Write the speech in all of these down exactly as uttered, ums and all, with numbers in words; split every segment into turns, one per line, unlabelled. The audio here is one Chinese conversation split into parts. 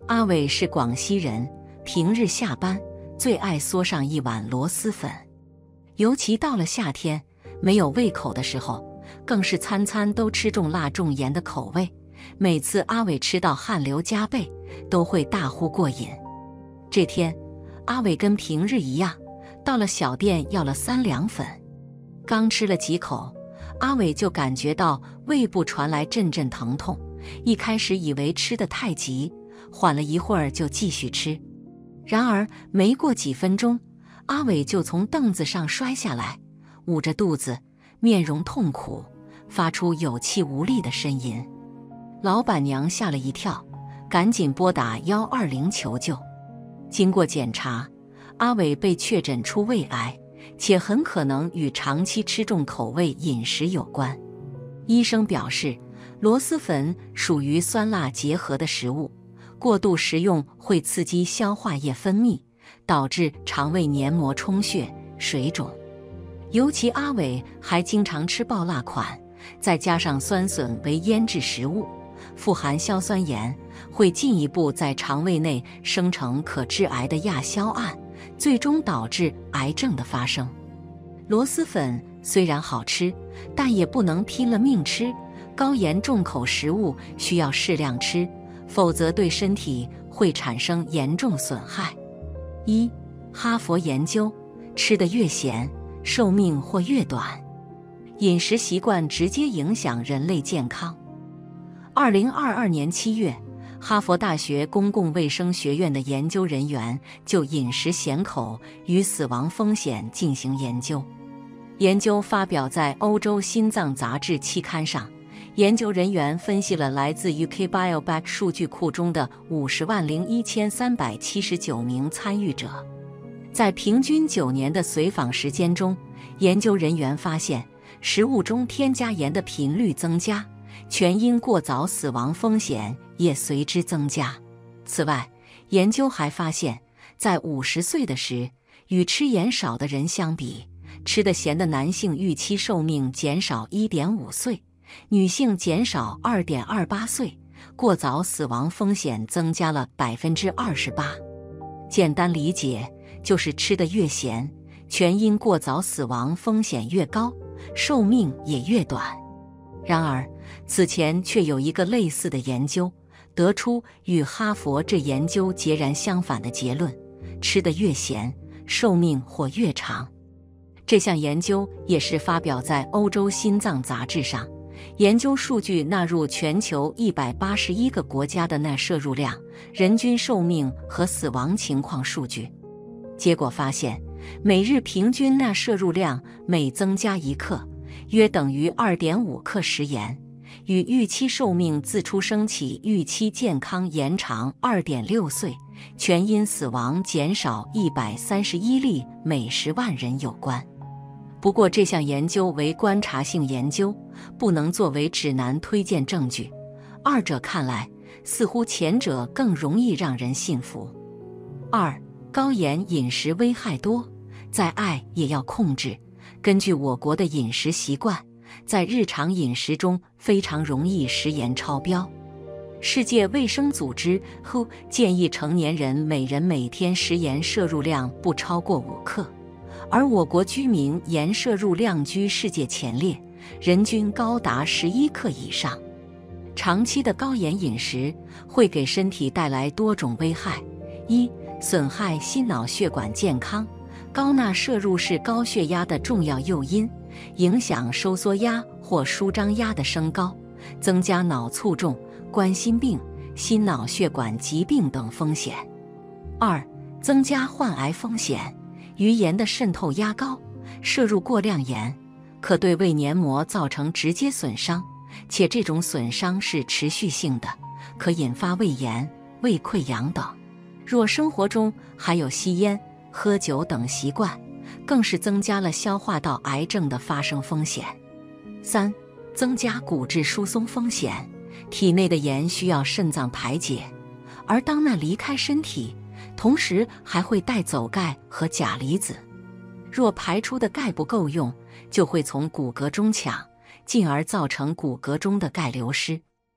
阿伟是广西人，平日下班最爱嗦上一碗螺蛳粉，尤其到了夏天，没有胃口的时候，更是餐餐都吃重辣重盐的口味。每次阿伟吃到汗流浃背，都会大呼过瘾。这天，阿伟跟平日一样，到了小店要了三两粉。刚吃了几口，阿伟就感觉到胃部传来阵阵疼痛。一开始以为吃得太急，缓了一会儿就继续吃。然而没过几分钟，阿伟就从凳子上摔下来，捂着肚子，面容痛苦，发出有气无力的呻吟。老板娘吓了一跳，赶紧拨打一二零求救。经过检查，阿伟被确诊出胃癌，且很可能与长期吃重口味饮食有关。医生表示，螺蛳粉属于酸辣结合的食物，过度食用会刺激消化液分泌，导致肠胃黏膜充血、水肿。尤其阿伟还经常吃爆辣款，再加上酸笋为腌制食物，富含硝酸盐，会进一步在肠胃内生成可致癌的亚硝胺，最终导致癌症的发生。螺蛳粉虽然好吃，但也不能拼了命吃，高盐重口食物需要适量吃，否则对身体会产生严重损害。一、哈佛研究，吃得越咸，寿命或越短。饮食习惯直接影响人类健康。二零二二年七月，哈佛大学公共卫生学院的研究人员就饮食咸口与死亡风险进行研究。研究发表在欧洲心脏杂志期刊上。研究人员分析了来自 U K Biobank 数据库中的五十万零一千三百七十九名参与者，在平均九年的随访时间中，研究人员发现食物中添加盐的频率增加，全因过早死亡风险也随之增加。此外，研究还发现，在五十岁的时，与吃盐少的人相比，吃得咸的男性预期寿命减少 一点五岁，女性减少 二点二八岁，过早死亡风险增加了 百分之二十八。 简单理解，就是吃得越咸，全因过早死亡风险越高，寿命也越短。然而，此前却有一个类似的研究，得出与哈佛这研究截然相反的结论：吃得越咸，寿命或越长。这项研究也是发表在欧洲心脏杂志上。研究数据纳入全球一百八十一个国家的钠摄入量、人均寿命和死亡情况数据。结果发现，每日平均钠摄入量每增加一克，约等于 二点五克食盐，与预期寿命自出生起预期健康延长 二点六岁，全因死亡减少一百三十一例每十万人有关。不过这项研究为观察性研究，不能作为指南推荐证据，二者看来似乎前者更容易让人信服。二、高盐饮食危害多，再爱也要控制。根据我国的饮食习惯，在日常饮食中非常容易食盐超标。世界卫生组织 W H O 建议成年人每人每天食盐摄入量不超过五克。而我国居民盐摄入量居世界前列，人均高达十一克以上。长期的高盐饮食会给身体带来多种危害：一、损害心脑血管健康。高钠摄入是高血压的重要诱因，影响收缩压或舒张压的升高，增加脑卒中、冠心病、心脑血管疾病等风险。二、增加患癌风险。鱼盐的渗透压高，摄入过量盐可对胃黏膜造成直接损伤，且这种损伤是持续性的，可引发胃炎、胃溃疡等。若生活中还有吸烟、喝酒等习惯，更是增加了消化道癌症的发生风险。三、增加骨质疏松风险。体内的盐需要肾脏排解，而当钠离开身体，同时还会带走钙和钾离子，若排出的钙不够用，就会从骨骼中抢，进而造成骨骼中的钙流失。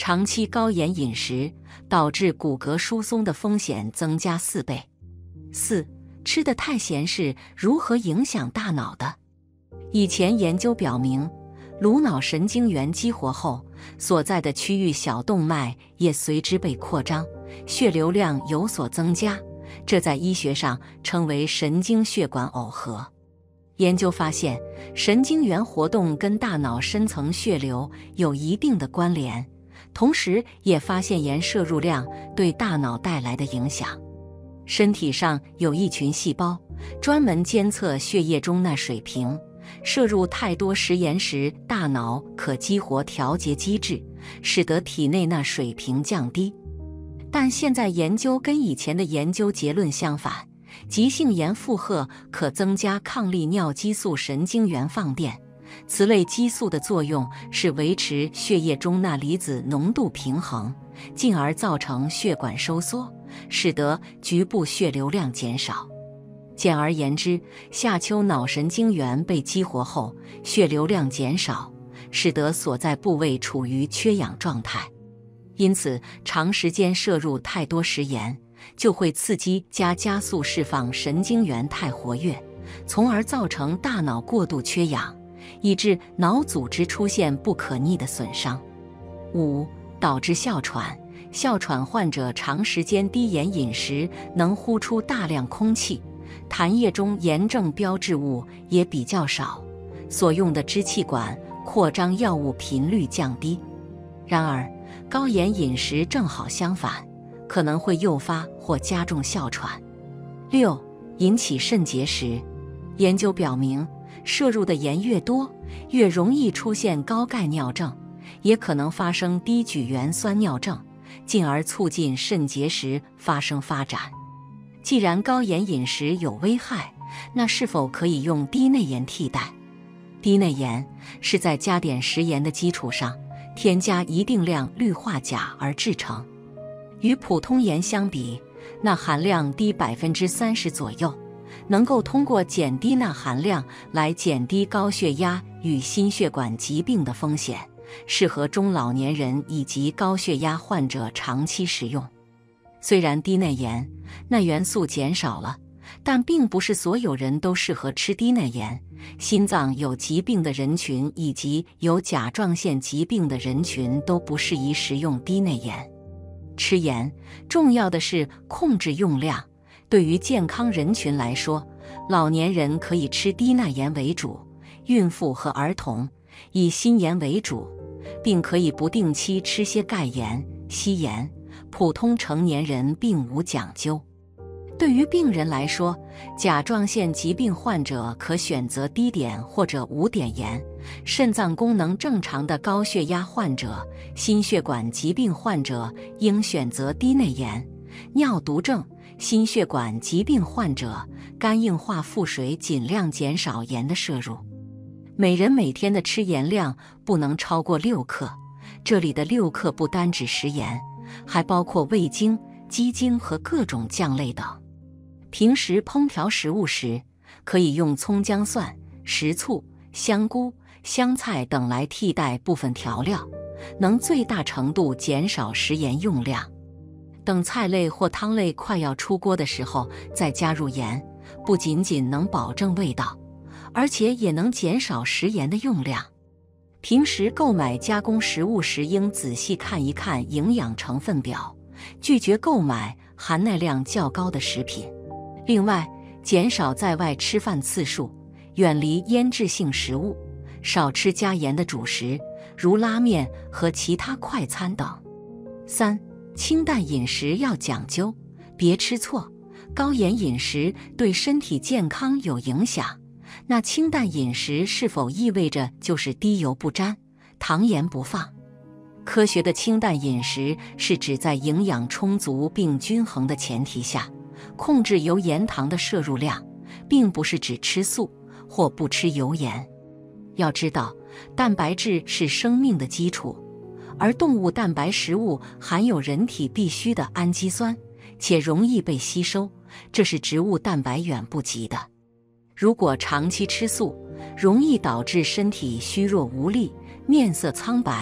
长期高盐饮食导致骨骼疏松的风险增加四倍。四、吃得太咸是如何影响大脑的？以前研究表明，颅脑神经元激活后，所在的区域小动脉也随之被扩张，血流量有所增加，这在医学上称为神经血管耦合。研究发现，神经元活动跟大脑深层血流有一定的关联，同时也发现盐摄入量对大脑带来的影响。身体上有一群细胞，专门监测血液中钠水平，摄入太多食盐时，大脑可激活调节机制，使得体内钠水平降低。但现在研究跟以前的研究结论相反，急性盐负荷可增加抗利尿激素神经元放电，此类激素的作用是维持血液中钠离子浓度平衡，进而造成血管收缩，使得局部血流量减少。简而言之，下丘脑神经元被激活后，血流量减少，使得所在部位处于缺氧状态。因此，长时间摄入太多食盐，就会刺激加加速释放神经元太活跃，从而造成大脑过度缺氧，以致脑组织出现不可逆的损伤。五、导致哮喘。哮喘患者长时间低盐饮食能呼出大量空气，痰液中炎症标志物也比较少，所用的支气管扩张药物频率降低。然而，高盐饮食正好相反，可能会诱发或加重哮喘。六、引起肾结石。研究表明，摄入的盐越多，越容易出现高钙尿症，也可能发生低举元酸尿症，进而促进肾结石发生发展。既然高盐饮食有危害，那是否可以用低内盐替代？低内盐是在加碘食盐的基础上，添加一定量氯化钾而制成。与普通盐相比，钠含量低百分之三十左右，能够通过减低钠含量来减低高血压与心血管疾病的风险，适合中老年人以及高血压患者长期食用。虽然低内盐，钠元素减少了，但并不是所有人都适合吃低内盐。心脏有疾病的人群以及有甲状腺疾病的人群都不适宜食用低内盐。吃盐重要的是控制用量，对于健康人群来说，老年人可以吃低钠盐为主，孕妇和儿童以锌盐为主，并可以不定期吃些钙盐、硒盐。普通成年人并无讲究。对于病人来说，甲状腺疾病患者可选择低碘或者无碘盐，肾脏功能正常的高血压患者、心血管疾病患者应选择低内盐，尿毒症、心血管疾病患者、肝硬化腹水尽量减少盐的摄入。每人每天的吃盐量不能超过六克，这里的六克不单指食盐，还包括味精、鸡精和各种酱类等。平时烹调食物时，可以用葱姜蒜、食醋、香菇、香菜等来替代部分调料，能最大程度减少食盐用量。等菜类或汤类快要出锅的时候再加入盐，不仅仅能保证味道，而且也能减少食盐的用量。平时购买加工食物时应仔细看一看营养成分表，拒绝购买含钠量较高的食品。另外，减少在外吃饭次数，远离腌制性食物，少吃加盐的主食，如拉面和其他快餐等。三、清淡饮食要讲究，别吃错。高盐饮食对身体健康有影响，那清淡饮食是否意味着就是低油不沾，糖盐不放？科学的清淡饮食是指在营养充足并均衡的前提下，控制油盐糖的摄入量，并不是指吃素或不吃油盐。要知道，蛋白质是生命的基础，而动物蛋白食物含有人体必需的氨基酸，且容易被吸收，这是植物蛋白远不及的。如果长期吃素，容易导致身体虚弱无力、面色苍白、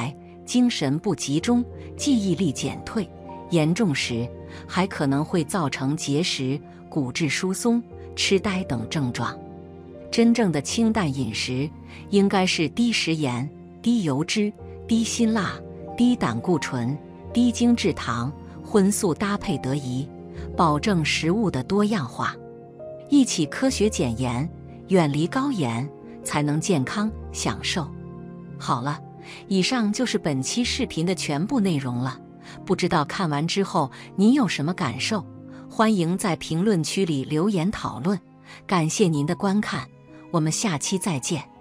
精神不集中、记忆力减退，严重时还可能会造成结石、骨质疏松、痴呆等症状。真正的清淡饮食应该是低食盐、低油脂、低辛辣、低胆固醇、低精制糖，荤素搭配得宜，保证食物的多样化。一起科学减盐，远离高盐，才能健康享受。好了，以上就是本期视频的全部内容了。不知道看完之后您有什么感受？欢迎在评论区里留言讨论。感谢您的观看，我们下期再见。